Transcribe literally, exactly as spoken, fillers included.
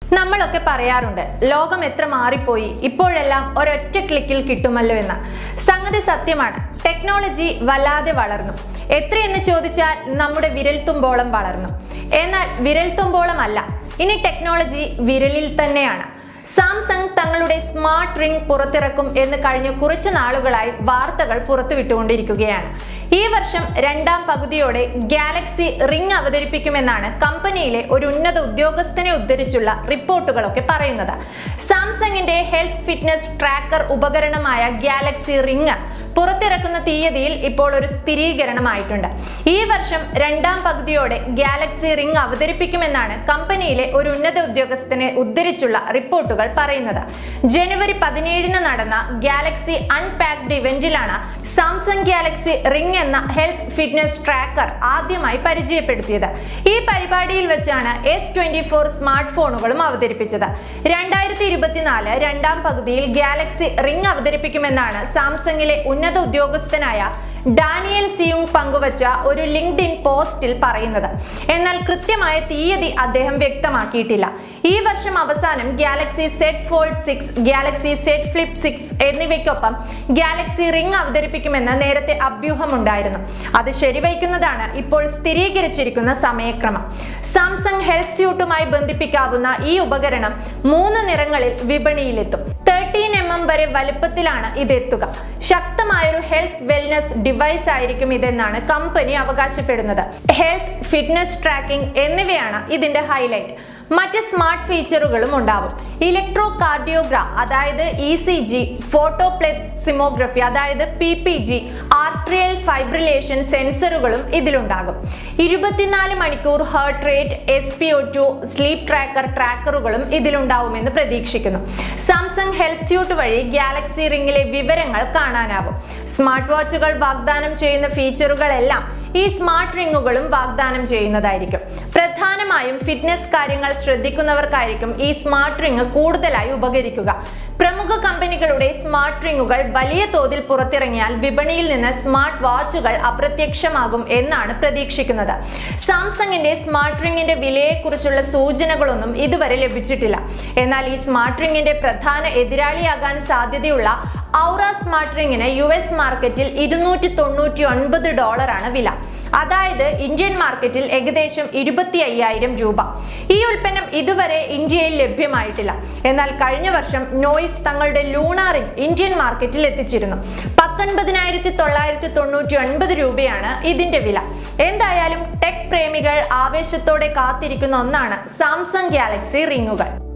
നമ്മളൊക്കെ പറയാറുണ്ട് ലോകം എത്ര മാറിപ്പോയി ഇപ്പോഴെല്ലാം ഒരൊറ്റ ക്ലിക്കിൽ കിട്ടുമല്ലോ എന്ന്. സംഗതി സത്യമാണ്. ടെക്നോളജി വല്ലാതെ വളർന്നു. എത്രയെന്ന് ചോദിച്ചാൽ നമ്മുടെ വിരൽത്തുമ്പോളം വളർന്നു. എന്നാൽ വിരൽത്തുമ്പോളമല്ല, ഇനി ടെക്നോളജി വിരലിൽ തന്നെയാണ്. സാംസങ് തങ്ങളുടെ സ്മാർട്ട് റിംഗ് പുറത്തിറക്കും എന്ന് കഴിഞ്ഞ കുറച്ചു നാളുകളായി വാർത്തകൾ പുറത്തുവിട്ടുകൊണ്ടിരിക്കുകയാണ്. ഈ വർഷം രണ്ടാം പകുതിയോടെ ഗാലക്സി റിംഗ് അവതരിപ്പിക്കുമെന്നാണ് കമ്പനിയിലെ ഒരു ഉന്നത ഉദ്യോഗസ്ഥനെ ഉദ്ധരിച്ചുള്ള റിപ്പോർട്ടുകളൊക്കെ പറയുന്നത്. സാംസങ്ങിന്റെ ഹെൽത്ത് ഫിറ്റ്നസ് ട്രാക്കർ ഉപകരണമായ ഗാലക്സി റിംഗ് പുറത്തിറക്കുന്ന തീയതിയിൽ ഇപ്പോൾ ഒരു സ്ഥിരീകരണമായിട്ടുണ്ട്. ഈ വർഷം രണ്ടാം പകുതിയോടെ ഗാലക്സി റിംഗ് അവതരിപ്പിക്കുമെന്നാണ് കമ്പനിയിലെ ഒരു ഉന്നത ഉദ്യോഗസ്ഥനെ ഉദ്ധരിച്ചുള്ള റിപ്പോർട്ടുകൾ പറയുന്നത്. ജനുവരി പതിനേഴിന് നടന്ന ഗാലക്സി അൺപാക്ഡ് ഇവന്റിലാണ് സാംസങ് ഗാലക്സി റിംഗ് എന്ന ഹെൽത്ത് ഫിറ്റ്നസ് ട്രാക്കർ ആദ്യമായി പരിചയപ്പെടുത്തിയത്. ഈ പരിപാടിയിൽ വെച്ചാണ് എസ് ട്വന്റി ഫോർ സ്മാർട്ട് ഫോണുകളും അവതരിപ്പിച്ചത്. രണ്ടായിരത്തി ഇരുപത്തിനാല് രണ്ടാം പകുതിയിൽ ഗാലക്സി റിംഗ് അവതരിപ്പിക്കുമെന്നാണ് സാംസങ്ങിലെ ഉന്നത ഉദ്യോഗസ്ഥനായ ഡാനിയൽ സിയുങ് പങ്കുവച്ച ഒരു ലിങ്ക്ഡിൻ പോസ്റ്റിൽ പറയുന്നത്. എന്നാൽ കൃത്യമായ തീയതി അദ്ദേഹം വ്യക്തമാക്കിയിട്ടില്ല. ഈ വർഷം അവസാനം Galaxy Z Fold six, Galaxy Z Flip six എന്നിവയ്ക്കൊപ്പം ഗാലക്സി റിംഗ് അവതരിപ്പിക്കുമെന്ന് നേരത്തെ അഭ്യൂഹമുണ്ടായിരുന്നു. അത് ശരിവയ്ക്കുന്നതാണ് ഇപ്പോൾ സ്ഥിരീകരിച്ചിരിക്കുന്ന സമയക്രമം. സാംസങ് ഹെൽത്ത് സ്യൂട്ടുമായി ബന്ധിപ്പിക്കാവുന്ന ഈ ഉപകരണം മൂന്ന് നിറങ്ങളിൽ വിപണിയിലെത്തും. തേർട്ടീൻ എം എം വരെ വലുപ്പത്തിലാണ് ഇതെത്തുക. ശക്തമായൊരു ഹെൽത്ത് വെൽനസ് ഡിവൈസ് ആയിരിക്കും ഇതെന്നാണ് കമ്പനി അവകാശപ്പെടുന്നത്. ഹെൽത്ത്, ഫിറ്റ്നസ് ട്രാക്കിംഗ് എന്നിവയാണ് ഇതിന്റെ ഹൈലൈറ്റ്. മറ്റ് സ്മാർട്ട് ഫീച്ചറുകളും ഉണ്ടാവും. ഇലക്ട്രോ കാർഡിയോഗ്രാം അതായത് ഇ സി ജി, ഫോട്ടോപ്ലെക്സിമോഗ്രഫി അതായത് P P G, atrial fibrillation സെൻസറുകളും ഇതിലുണ്ടാകും. ഇരുപത്തിനാല് മണിക്കൂർ heart rate, S P O two, sleep tracker ട്രാക്കറുകളും ഇതിലുണ്ടാവുമെന്ന് പ്രതീക്ഷിക്കുന്നു. സാംസങ് ഹെൽത്ത് സ്യൂട്ട് വഴി ഗാലക്സി റിംഗിലെ വിവരങ്ങൾ കാണാനാവും. സ്മാർട്ട് വാച്ചുകൾ വാഗ്ദാനം ചെയ്യുന്ന ഫീച്ചറുകളെല്ലാം ഈ സ്മാർട്ട് റിംഗുകളും വാഗ്ദാനം ചെയ്യുന്നതായിരിക്കും. പ്രധാനമായും ഫിറ്റ്നസ് കാര്യങ്ങൾ ശ്രദ്ധിക്കുന്നവർക്കായിരിക്കും ഈ സ്മാർട്ട് റിംഗ് കൂടുതലായി ഉപകരിക്കുക. പ്രമുഖ കമ്പനികളുടെ സ്മാർട്ട് റിംഗുകൾ വലിയ തോതിൽ പുറത്തിറങ്ങിയാൽ വിപണിയിൽ നിന്ന് സ്മാർട്ട് വാച്ചുകൾ അപ്രത്യക്ഷമാകും എന്നാണ് പ്രതീക്ഷിക്കുന്നത്. സാംസങ്ങിന്റെ സ്മാർട്ട് റിംഗിന്റെ വിലയെക്കുറിച്ചുള്ള സൂചനകളൊന്നും ഇതുവരെ ലഭിച്ചിട്ടില്ല. എന്നാൽ ഈ സ്മാർട്ട് റിംഗിന്റെ പ്രധാന എതിരാളിയാകാൻ സാധ്യതയുള്ള ഔറ സ്മാർട്ട് റിംഗിന് യു എസ് മാർക്കറ്റിൽ ഇരുന്നൂറ്റി തൊണ്ണൂറ്റി ഒൻപത് ഡോളറാണ് വില. അതായത് ഇന്ത്യൻ മാർക്കറ്റിൽ ഏകദേശം ഇരുപത്തി അയ്യായിരം രൂപ. ഈ ഉൽപ്പന്നം ഇതുവരെ ഇന്ത്യയിൽ ലഭ്യമായിട്ടില്ല. എന്നാൽ കഴിഞ്ഞ വർഷം നോയ്സ് തങ്ങളുടെ ലൂണ റിംഗ് ഇന്ത്യൻ മാർക്കറ്റിൽ എത്തിച്ചിരുന്നു. പത്തൊൻപതിനായിരത്തി തൊള്ളായിരത്തി തൊണ്ണൂറ്റി ഒൻപത് രൂപയാണ് ഇതിന്റെ വില. എന്തായാലും ടെക് പ്രേമികൾ ആവേശത്തോടെ കാത്തിരിക്കുന്ന ഒന്നാണ് സാംസങ് ഗാലക്സി റിംഗുകൾ.